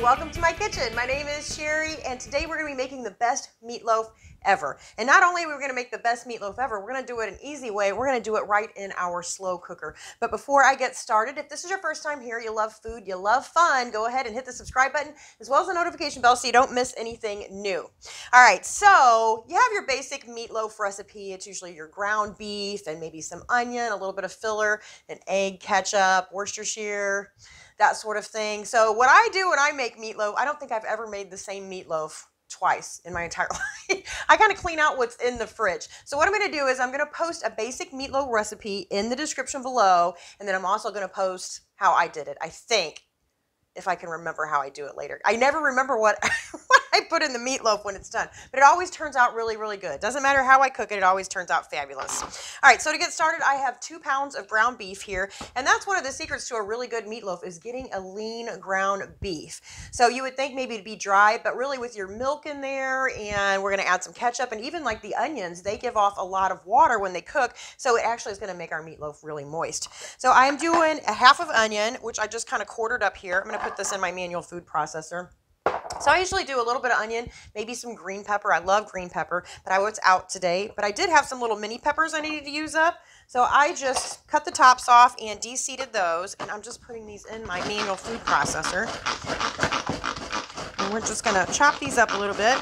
welcome to my kitchen. My name is Sherry, and today we're going to be making the best meatloaf ever. And not only are we going to make the best meatloaf ever, we're going to do it an easy way. We're going to do it right in our slow cooker. But before I get started, if this is your first time here, you love food, you love fun, go ahead and hit the subscribe button as well as the notification bell so you don't miss anything new. All right, so you have your basic meatloaf recipe. It's usually your ground beef and maybe some onion, a little bit of filler, an egg, ketchup, Worcestershire, that sort of thing. So what I do when I make meatloaf, I don't think I've ever made the same meatloaf twice in my entire life. I kind of clean out what's in the fridge. So what I'm going to do is I'm going to post a basic meatloaf recipe in the description below, and then I'm also going to post how I did it. I think, if I can remember how I do it later. I never remember what I put in the meatloaf when it's done, but it always turns out really, really good. Doesn't matter how I cook it, it always turns out fabulous. All right, so to get started, I have 2 pounds of ground beef here, and that's one of the secrets to a really good meatloaf is getting a lean ground beef. So you would think maybe it'd be dry, but really with your milk in there, and we're gonna add some ketchup, and even like the onions, they give off a lot of water when they cook, so it actually is gonna make our meatloaf really moist. So I'm doing a half of onion, which I just kind of quartered up here. I'm gonna put this in my manual food processor. So I usually do a little bit of onion, maybe some green pepper. I love green pepper, but I was out today. But I did have some little mini peppers I needed to use up. So I just cut the tops off and de-seeded those. And I'm just putting these in my manual food processor. And we're just going to chop these up a little bit.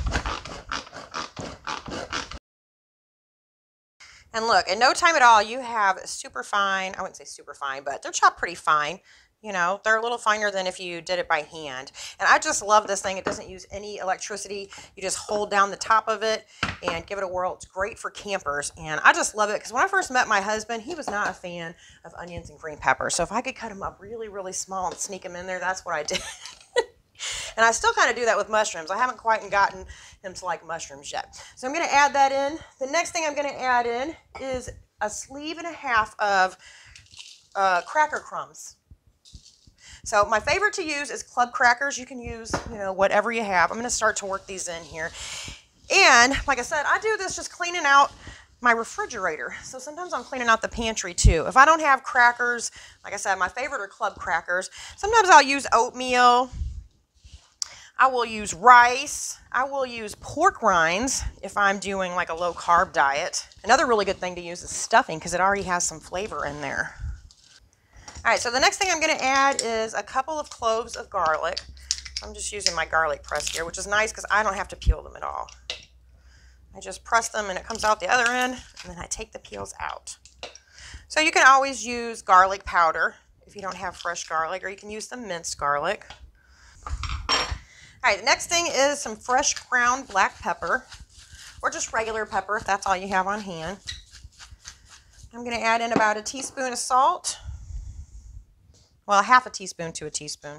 And look, in no time at all, you have super fine, I wouldn't say super fine, but they're chopped pretty fine. You know, they're a little finer than if you did it by hand. And I just love this thing. It doesn't use any electricity. You just hold down the top of it and give it a whirl. It's great for campers. And I just love it because when I first met my husband, he was not a fan of onions and green peppers. So if I could cut them up really, really small and sneak them in there, that's what I did. And I still kind of do that with mushrooms. I haven't quite gotten him to like mushrooms yet. So I'm going to add that in. The next thing I'm going to add in is a sleeve and a half of cracker crumbs. So my favorite to use is club crackers. You can use, you know, whatever you have. I'm going to start to work these in here. And like I said, I do this just cleaning out my refrigerator. So sometimes I'm cleaning out the pantry too. If I don't have crackers, like I said, my favorite are club crackers. Sometimes I'll use oatmeal. I will use rice. I will use pork rinds if I'm doing like a low carb diet. Another really good thing to use is stuffing because it already has some flavor in there. All right, so the next thing I'm going to add is a couple of cloves of garlic. I'm just using my garlic press here, which is nice because I don't have to peel them at all. I just press them and it comes out the other end, and then I take the peels out. So you can always use garlic powder if you don't have fresh garlic, or you can use some minced garlic. All right, the next thing is some fresh ground black pepper, or just regular pepper if that's all you have on hand. I'm going to add in about a teaspoon of salt. Well, half a teaspoon to a teaspoon.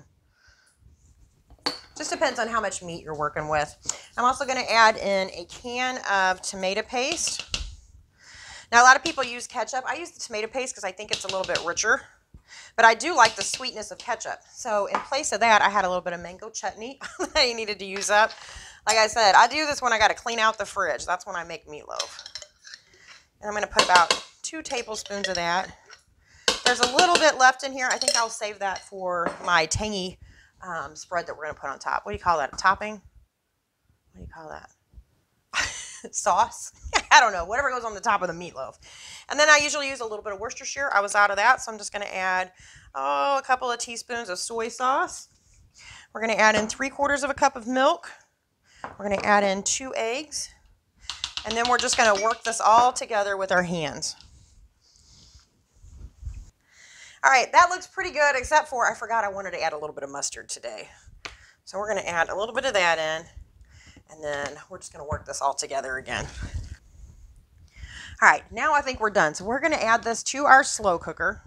Just depends on how much meat you're working with. I'm also going to add in a can of tomato paste. Now, a lot of people use ketchup. I use the tomato paste because I think it's a little bit richer. But I do like the sweetness of ketchup. So in place of that, I had a little bit of mango chutney that I needed to use up. Like I said, I do this when I got to clean out the fridge. That's when I make meatloaf. And I'm going to put about 2 tablespoons of that. There's a little bit left in here. I think I'll save that for my tangy spread that we're going to put on top. What do you call that? A topping? What do you call that? Sauce? I don't know. Whatever goes on the top of the meatloaf. And then I usually use a little bit of Worcestershire. I was out of that, so I'm just going to add, a couple of teaspoons of soy sauce. We're going to add in 3/4 of a cup of milk. We're going to add in 2 eggs. And then we're just going to work this all together with our hands. All right, that looks pretty good, except for I forgot I wanted to add a little bit of mustard today. So we're going to add a little bit of that in, and then we're just going to work this all together again. All right, now I think we're done. So we're going to add this to our slow cooker.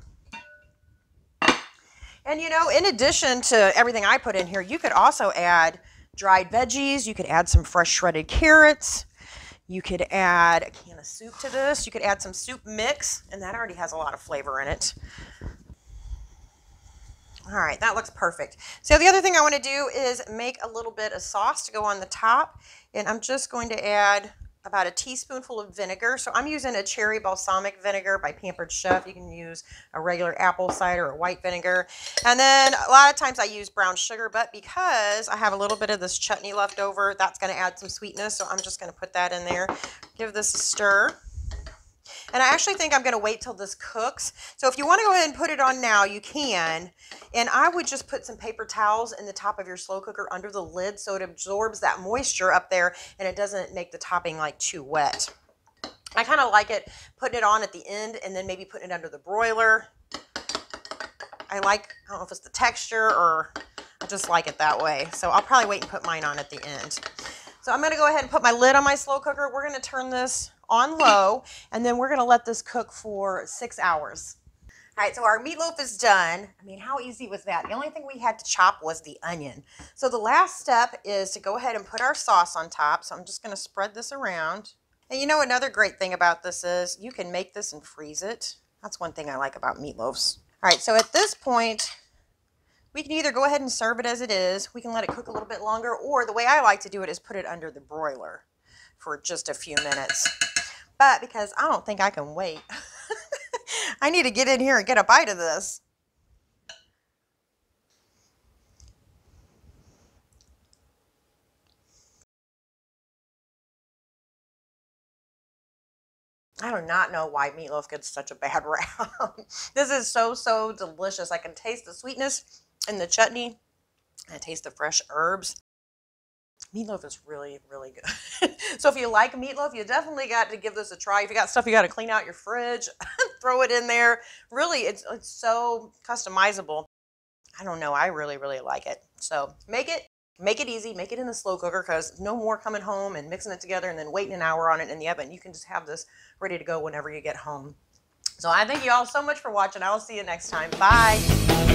And you know, in addition to everything I put in here, you could also add dried veggies. You could add some fresh shredded carrots. You could add a can of soup to this. You could add some soup mix, and that already has a lot of flavor in it. All right, that looks perfect. So the other thing I want to do is make a little bit of sauce to go on the top. And I'm just going to add about a teaspoonful of vinegar. So I'm using a cherry balsamic vinegar by Pampered Chef. You can use a regular apple cider or white vinegar. And then a lot of times I use brown sugar, but because I have a little bit of this chutney left over, that's going to add some sweetness. So I'm just going to put that in there. Give this a stir. And I actually think I'm going to wait till this cooks. So if you want to go ahead and put it on now, you can. And I would just put some paper towels in the top of your slow cooker under the lid so it absorbs that moisture up there and it doesn't make the topping like too wet. I kind of like it putting it on at the end and then maybe putting it under the broiler. I don't know if it's the texture or I just like it that way. So I'll probably wait and put mine on at the end. So I'm going to go ahead and put my lid on my slow cooker. We're going to turn this on low, and then we're going to let this cook for 6 hours. All right, so our meatloaf is done. I mean, how easy was that? The only thing we had to chop was the onion. So the last step is to go ahead and put our sauce on top. So I'm just going to spread this around. And you know, another great thing about this is you can make this and freeze it. That's one thing I like about meatloaves. All right, so at this point, we can either go ahead and serve it as it is. We can let it cook a little bit longer, or the way I like to do it is put it under the broiler for just a few minutes. But because I don't think I can wait, I need to get in here and get a bite of this. I do not know why meatloaf gets such a bad rap. This is so, so delicious. I can taste the sweetness in the chutney. I taste the fresh herbs. Meatloaf is really, really good. So if you like meatloaf, you definitely got to give this a try. If you got stuff you got to clean out your fridge, throw it in there. Really, it's so customizable. I don't know. I really, really like it. So make it easy. Make it in the slow cooker because no more coming home and mixing it together and then waiting an hour on it in the oven. You can just have this ready to go whenever you get home. So I thank you all so much for watching. I will see you next time. Bye.